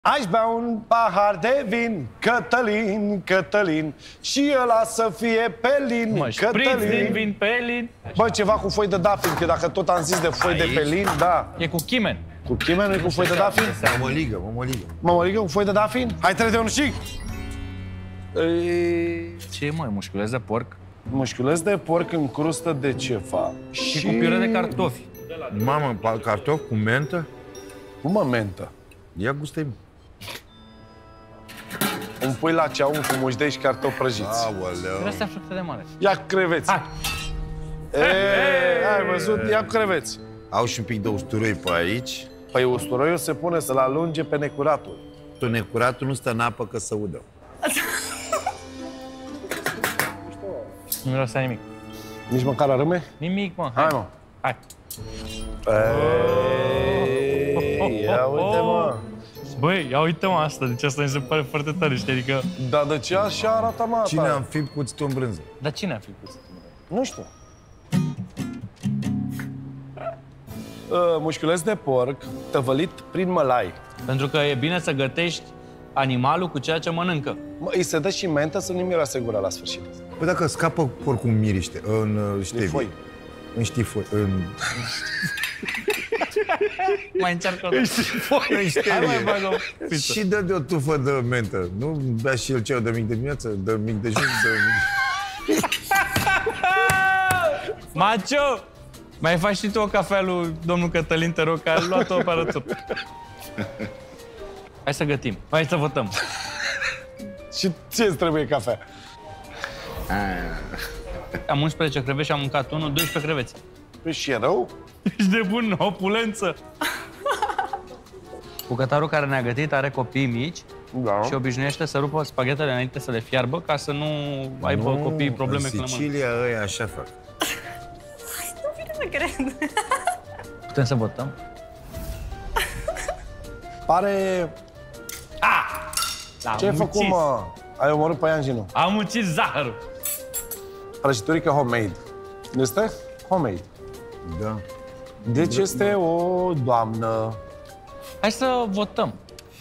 Aș bea un pahar de vin, Cătălin, Cătălin, și ăla să fie pelin, mă, Cătălin. din vin pelin. Bă, ceva cu foi de dafin, că dacă tot am zis de foi de pelin, da. E cu chimen. Cu chimen, nu e cu foi de dafin? Mămăligă. Mămăligă cu foi de dafin? Hai, 3 de 1 și... Ce e, mă, mușchiuleț de porc? Mușchiuleț de porc în crustă de ceva. Și cu piure de cartofi. Mamă, cartofi cu mentă? Cum mă mentă? Ia gustă-i. Un pui la ceaun cu mușdei și cartofi prăjiți. Aoleu. Astea fructe de mare. Ia cu creveți. Hai. Ai văzut? Ia cu creveți. Au și un pic de usturoi pe aici. Păi usturoiul se pune să-l alunge pe necuratul. Tu necuratul nu stă în apă că să udă. Nu mirosea nimic. Nici măcar arăme? Nimic, mă. Hai, mă. Hai. Ia uite, mă. Băi, ia uite-mă asta, deci asta mi se pare foarte tare, știi, adică... Dar de ce așa arată, mă? Cine a înfipt cuțitul în brânză? Dar cine a fi pus? Nu știu. Mușchiuleț de porc tăvălit prin mălai. Pentru că e bine să gătești animalul cu ceea ce mănâncă. Îi se dă și mentă să nu miroase gura la sfârșit. Păi dacă scapă porcul în miriște, în ștevie. Foi. În știfoi, în... Mai încearcă o În Hai, ștevie. mai bagă o piță. Și dă de o tufă de mentă. Nu bea și el ceau de mic de dimineață, de mic de jur, de mic... Macio! Mai faci și tu o cafea lui domnul Cătălin, te rog, că a luat o aparatură. Hai să gătim. Hai să votăm. Și ce îți trebuie cafea? Am 11 creveți și am mâncat 1, 12 creveți. Păi și e rău? Ești de bun, opulență! Bucătarul care ne-a gătit are copii mici Da. și obișnuiește să rupă spaghetele înainte să le fiarbă ca să nu aibă copiii probleme în când le mănâncă. Sicilia ăia așa fac. Nu vine să cred. Putem să votăm? Pare... Da, Ce-ai făcut, mă? Ai omorât pe Ianginu. Am ucis zahărul. Prăjiturică homemade. Este? Homemade. Da. Deci este o doamnă. Hai să votăm.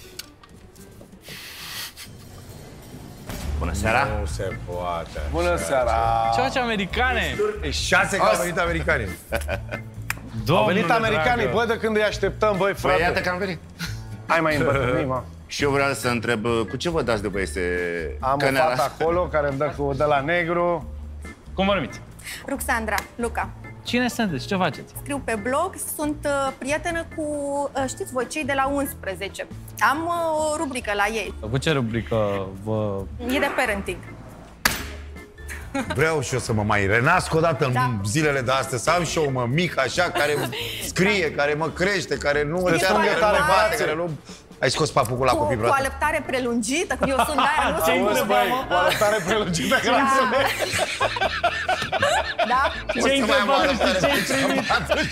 Bună seara! Nu se poate. Bună seara! Ce faci, americane? 6 că au venit americanii. Au venit americanii, bă, de când îi așteptăm, băi, frate. Păi iată că am venit. Hai mai îmbătrâni, mă. Și eu vreau să întreb, cu ce vă dați de băiește Am o căneala? fată acolo care îmi dă cu de la negru. Cum vă numiți? Ruxandra, Luca. Cine sunteți? Ce faceți? Scriu pe blog, sunt prietenă cu, știți voi, cei de la 11. Am o rubrică la ei. Cu ce rubrică vă... E de parenting. Vreau și eu să mă mai renasc o dată Da. în zilele de astăzi, să am și eu o mămică așa, care scrie, care mă crește, care nu înțeargă, foarte care nu tare. bate, care nu... Ai scos papucul la copii Cu vreodată? alăptare prelungită, că eu sunt de aia, nu sunt Auzi, băi, cu arătare prelungită, că n-am înțeles. Da? Ce întrebare și ce-ai primit?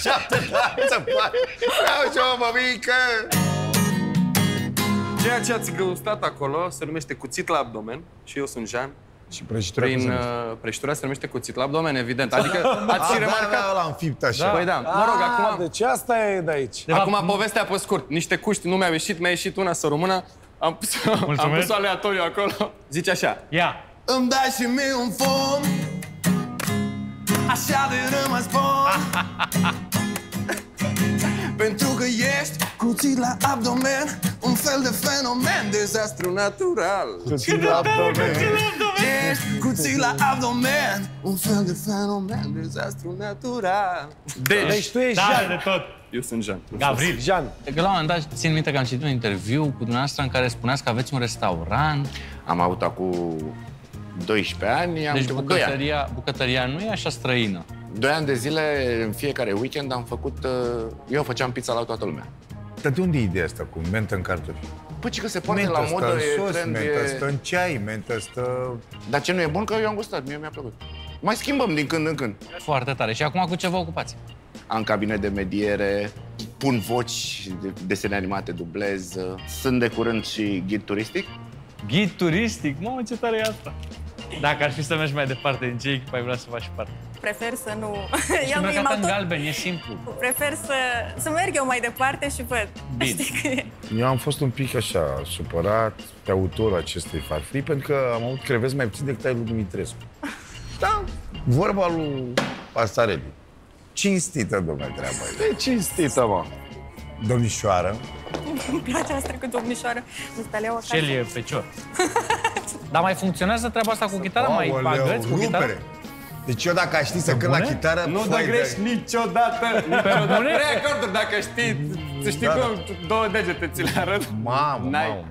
Vreau și eu o mămică! Ceea ce ați gustat acolo se numește cuțit la abdomen și eu sunt Jean. Și prăjitura Prin prăjitura se numește cuțit la abdomen, evident. Adică ați și remarcat... ăla înfipt așa. Păi da, mă rog, acum... Deci asta e de aici. Acum povestea pe scurt. Niște cuști nu mi-au ieșit, mi-a ieșit una sărămână. Am pus aleatoriu acolo. Zice așa. Ia! Îmi dai și mie un fum, așa de rămas bun. Pentru că ești cuțit la abdomen, un fel de fenomen, dezastru natural. Cuțit la abdomen. Ești cuțit la abdomen, un fel de fenomen, dezastru natural. Deci tu ești Tare Jean. de tot! Eu sunt Jean. Gavril! Jean. Că la un moment dat țin minte că am citit un interviu cu dumneavoastră în care spuneați că aveți un restaurant. Am avut acum 12 ani, am Deci început 2 ani. bucătăria nu e așa străină. 2 ani de zile, în fiecare weekend am făcut... Eu făceam pizza la toată lumea. Dar de unde e ideea asta cu mentă în cartofi? Păi ce că se poate Mentă la stă modă, în e sos, trend, mentă e... stă în ceai, mentă stă... Dar ce nu e bun, că eu am gustat, mie mi-a plăcut. Mai schimbăm din când în când. Foarte tare. Și acum cu ce vă ocupați? Am cabinet de mediere, pun voci, desene animate, dublez. Sunt de curând și ghid turistic. Ghid turistic? Mamă, ce tare e asta! Dacă ar fi să mergi mai departe, în ce echipă ai vrea să faci parte? prefer să nu... Ești îmbrăcată în galben, e simplu. Prefer să merg eu mai departe și văd. Bine. Știi că e. Eu am fost un pic așa supărat pe autorul acestei farfurii, pentru că am avut creveți mai puțin decât ai lui Dumitrescu. Da, vorba lui Pasarelli. Cinstită, domnule, treaba E cinstită, mă. Domnișoară. Îmi place asta cu domnișoară. Nu stăleau acasă. Cel e fecior. Dar mai funcționează treaba asta cu chitara? Mai pagăți cu chitara? Deci eu dacă aș ști să cânt la chitară... Nu dă greș niciodată. bune? 3 acorduri, dacă știi. Să știi cum, 2 degete ți le arăt. Mamă, N-ai. mamă.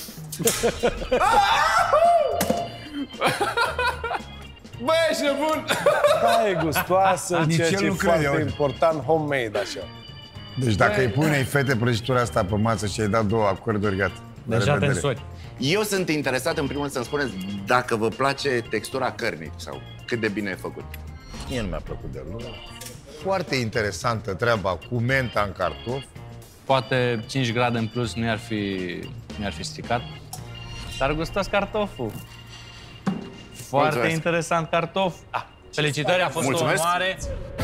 Bă, ești nebun! Da, e gustoasă, Nici ceea el ce e nu crede, foarte uite. important, homemade, așa. Deci dacă îi punei fete prăjitura asta pe masă și ai dat 2 acorduri, gata. La Deja te revedere. însori. Eu sunt interesat, în primul rând, să-mi spuneți dacă vă place textura cărnii sau cât de bine e făcut. Mie nu mi-a plăcut deloc. Foarte interesantă treaba cu menta în cartof. Poate 5 grade în plus nu i-ar fi stricat. Dar gustos cartoful. Foarte Mulțumesc. interesant cartof. Felicitări, a fost Mulțumesc. o onoare.